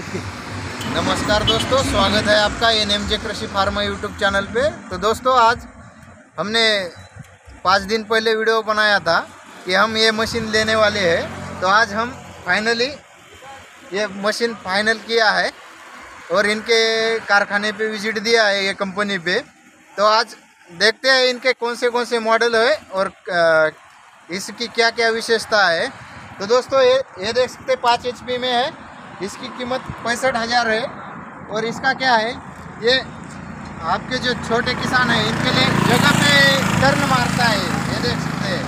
नमस्कार दोस्तों, स्वागत है आपका एनएमजे कृषि फार्मा यूट्यूब चैनल पे। तो दोस्तों, आज हमने 5 दिन पहले वीडियो बनाया था कि हम ये मशीन लेने वाले हैं। तो आज हम फाइनली ये मशीन फाइनल किया है और इनके कारखाने पे विजिट दिया है, ये कंपनी पे। तो आज देखते हैं इनके कौन से मॉडल है और इसकी क्या क्या विशेषता है। तो दोस्तों, ये देख सकते 5 HP में है। इसकी कीमत 65,000 है। और इसका क्या है, ये आपके जो छोटे किसान हैं इनके लिए जगह पे टर्न मारता है, ये देख सकते हैं।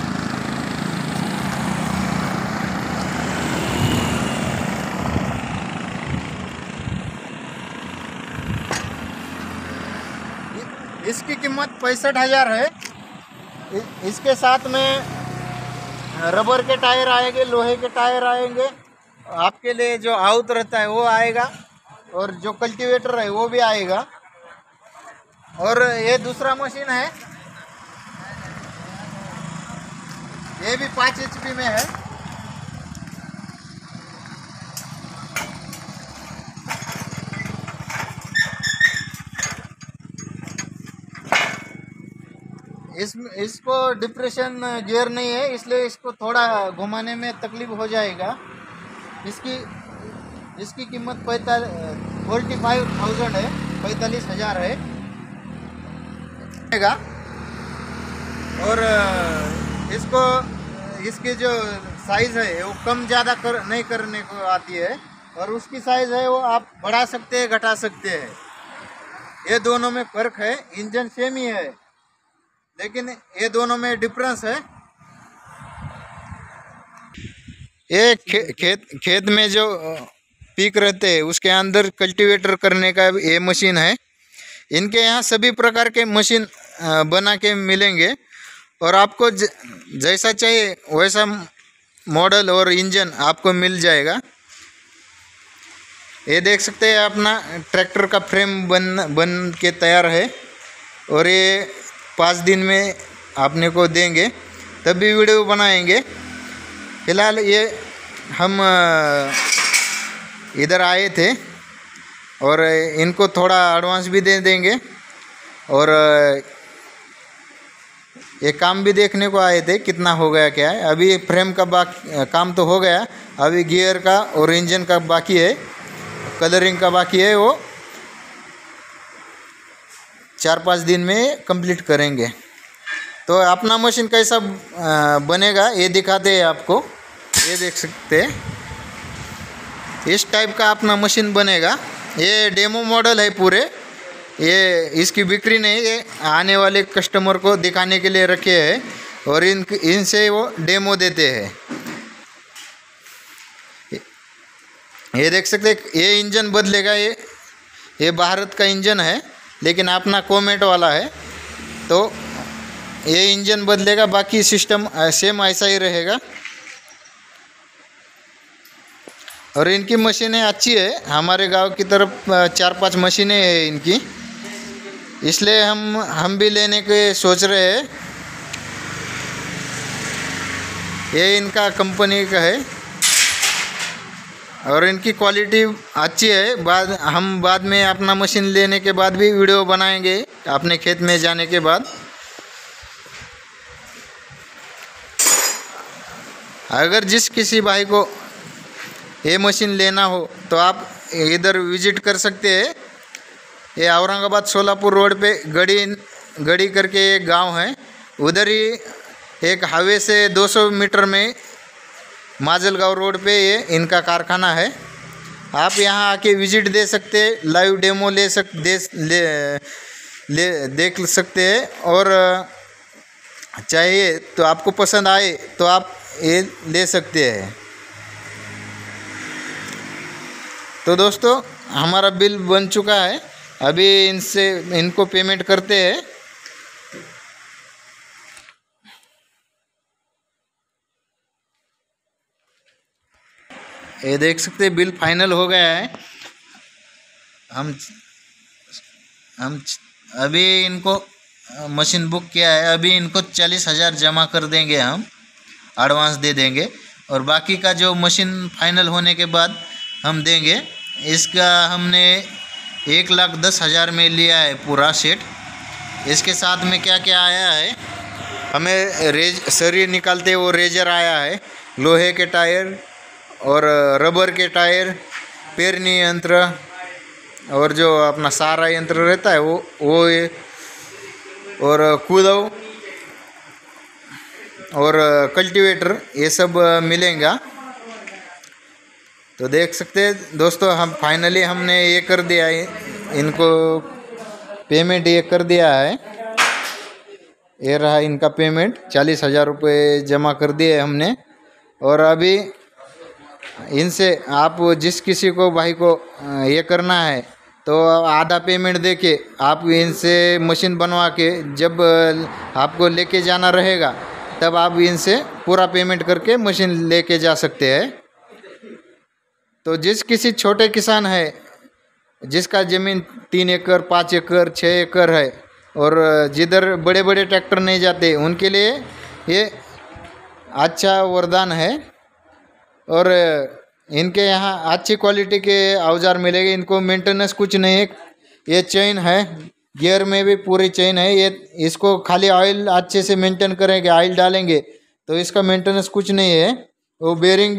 इसकी कीमत 65,000 है। इसके साथ में रबर के टायर आएंगे, लोहे के टायर आएंगे, आपके लिए जो आउट रहता है वो आएगा और जो कल्टीवेटर है वो भी आएगा। और ये दूसरा मशीन है, ये भी 5 HP में है। इसको डिप्रेशन गियर नहीं है, इसलिए इसको थोड़ा घुमाने में तकलीफ हो जाएगा। इसकी कीमत 45,000 है, 45,000 है। और इसकी जो साइज़ है वो कम ज़्यादा नहीं करने को आती है, और उसकी साइज़ है वो आप बढ़ा सकते हैं, घटा सकते हैं। ये दोनों में फ़र्क है। इंजन सेम ही है, लेकिन ये दोनों में डिफरेंस है। ये खेत में जो पीक रहते हैं उसके अंदर कल्टीवेटर करने का ये मशीन है। इनके यहाँ सभी प्रकार के मशीन बना के मिलेंगे, और आपको जैसा चाहिए वैसा मॉडल और इंजन आपको मिल जाएगा। ये देख सकते हैं अपना ट्रैक्टर का फ्रेम बन के तैयार है, और ये 5 दिन में आपने को देंगे, तब भी वीडियो बनाएंगे। फिलहाल ये हम इधर आए थे और इनको थोड़ा एडवांस भी दे देंगे, और ये काम भी देखने को आए थे कितना हो गया क्या है। अभी फ्रेम का काम तो हो गया, अभी गियर का और इंजन का बाकी है, कलरिंग का बाकी है। वो 4-5 दिन में कंप्लीट करेंगे। तो अपना मशीन कैसा बनेगा ये दिखाते हैं आपको। ये देख सकते हैं, इस टाइप का अपना मशीन बनेगा। ये डेमो मॉडल है पूरे, ये इसकी बिक्री नहीं, ये आने वाले कस्टमर को दिखाने के लिए रखे हैं, और इनसे वो डेमो देते हैं। ये देख सकते हैं, ये इंजन बदलेगा। ये भारत का इंजन है, लेकिन अपना कोमेट वाला है, तो ये इंजन बदलेगा, बाकी सिस्टम सेम ऐसा ही रहेगा। और इनकी मशीनें अच्छी है। हमारे गांव की तरफ 4-5 मशीनें हैं इनकी, इसलिए हम भी लेने के सोच रहे हैं। ये इनका कंपनी का है, और इनकी क्वालिटी अच्छी है। हम बाद में अपना मशीन लेने के बाद भी वीडियो बनाएंगे अपने खेत में जाने के बाद। अगर जिस किसी भाई को ये मशीन लेना हो तो आप इधर विजिट कर सकते हैं। ये औरंगाबाद सोलापुर रोड पे गड़ी करके एक गांव है, उधर ही एक हाईवे से 200 मीटर में माजलगांव रोड पे ये इनका कारखाना है। आप यहाँ आके विजिट दे सकते हैं, लाइव डेमो देख सकते हैं, और चाहिए तो आपको पसंद आए तो आप ये ले सकते हैं। तो दोस्तों, हमारा बिल बन चुका है, अभी इनको पेमेंट करते हैं। ये देख सकते हैं, बिल फाइनल हो गया है। हम अभी इनको मशीन बुक किया है, अभी इनको 40,000 जमा कर देंगे, हम एडवांस दे देंगे, और बाकी का जो मशीन फाइनल होने के बाद हम देंगे। इसका हमने 1,10,000 में लिया है पूरा सेट। इसके साथ में क्या क्या आया है, हमें शरीर निकालते वो रेजर आया है, लोहे के टायर और रबर के टायर, पेरनी यंत्र और जो अपना सारा यंत्र रहता है वो और कूदो और कल्टीवेटर, ये सब मिलेगा। तो देख सकते हैं दोस्तों, हम फाइनली हमने ये कर दिया है, इनको पेमेंट ये कर दिया है। ये रहा इनका पेमेंट, 40,000 रुपये जमा कर दिए हमने। और अभी इनसे आप जिस किसी को भाई को ये करना है तो आधा पेमेंट देके आप इनसे मशीन बनवा के जब आपको लेके जाना रहेगा तब आप इनसे पूरा पेमेंट करके मशीन लेके जा सकते हैं। तो जिस किसी छोटे किसान है जिसका ज़मीन 3 एकड़ 5 एकड़ 6 एकड़ है और जिधर बड़े बड़े ट्रैक्टर नहीं जाते, उनके लिए ये अच्छा वरदान है। और इनके यहाँ अच्छी क्वालिटी के औजार मिलेंगे। इनको मेंटेनेंस कुछ नहीं है। ये चेन है, गियर में भी पूरी चेन है। ये इसको खाली ऑयल अच्छे से मेंटेन करेंगे, ऑयल डालेंगे तो इसका मेंटेनेंस कुछ नहीं है। वो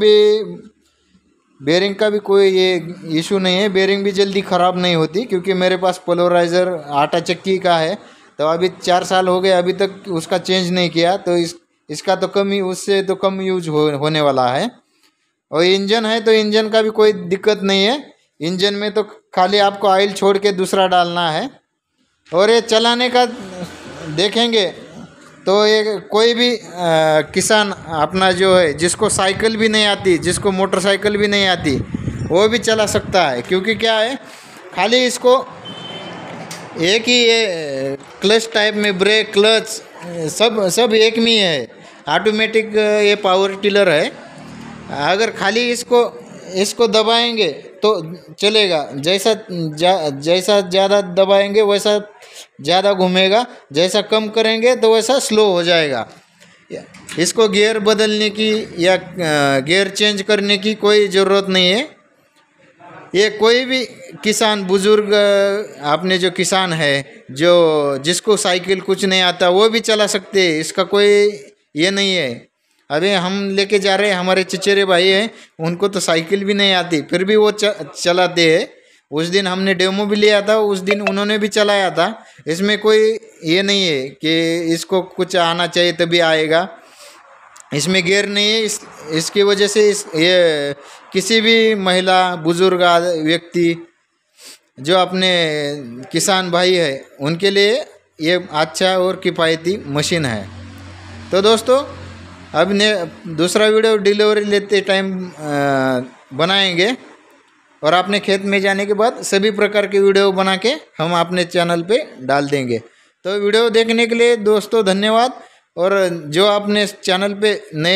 बेरिंग का भी कोई ये इशू नहीं है। बेरिंग भी जल्दी ख़राब नहीं होती, क्योंकि मेरे पास पोलराइज़र आटा चक्की का है, तो अभी 4 साल हो गए अभी तक उसका चेंज नहीं किया। तो इसका तो कम ही, उससे तो कम यूज होने वाला है। और इंजन है तो इंजन का भी कोई दिक्कत नहीं है। इंजन में तो खाली आपको ऑयल छोड़ के दूसरा डालना है। और ये चलाने का देखेंगे तो ये कोई भी किसान अपना जो है, जिसको साइकिल भी नहीं आती, जिसको मोटरसाइकिल भी नहीं आती, वो भी चला सकता है। क्योंकि क्या है, खाली इसको एक ही ये क्लच टाइप में, ब्रेक क्लच सब एक में है। ऑटोमेटिक ये पावर टिलर है। अगर खाली इसको दबाएंगे तो चलेगा, जैसा ज़्यादा दबाएंगे वैसा ज़्यादा घूमेगा, जैसा कम करेंगे तो वैसा स्लो हो जाएगा। इसको गियर बदलने की या गियर चेंज करने की कोई ज़रूरत नहीं है। ये कोई भी किसान, बुज़ुर्ग, आपने जो किसान है जिसको साइकिल कुछ नहीं आता, वो भी चला सकते हैं। इसका कोई ये नहीं है। अभी हम लेके जा रहे हैं, हमारे चचेरे भाई हैं, उनको तो साइकिल भी नहीं आती, फिर भी वो चलाते हैं। उस दिन हमने डेमो भी लिया था, उस दिन उन्होंने भी चलाया था। इसमें कोई ये नहीं है कि इसको कुछ आना चाहिए तभी आएगा। इसमें गियर नहीं है। इसकी वजह से ये किसी भी महिला, बुजुर्ग व्यक्ति जो अपने किसान भाई है, उनके लिए ये अच्छा और किफ़ायती मशीन है। तो दोस्तों, अब ने दूसरा वीडियो डिलीवरी लेते टाइम बनाएंगे और अपने खेत में जाने के बाद सभी प्रकार के वीडियो बना के हम अपने चैनल पे डाल देंगे। तो वीडियो देखने के लिए दोस्तों धन्यवाद। और जो अपने चैनल पे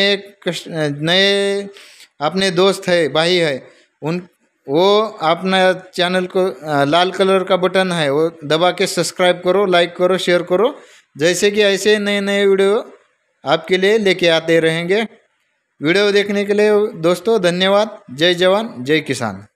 नए अपने दोस्त है, भाई है, वो अपना चैनल को लाल कलर का बटन है वो दबा के सब्सक्राइब करो, लाइक करो, शेयर करो, जैसे कि ऐसे नए नए वीडियो आपके लिए लेके आते रहेंगे। वीडियो देखने के लिए दोस्तों धन्यवाद। जय जवान जय किसान।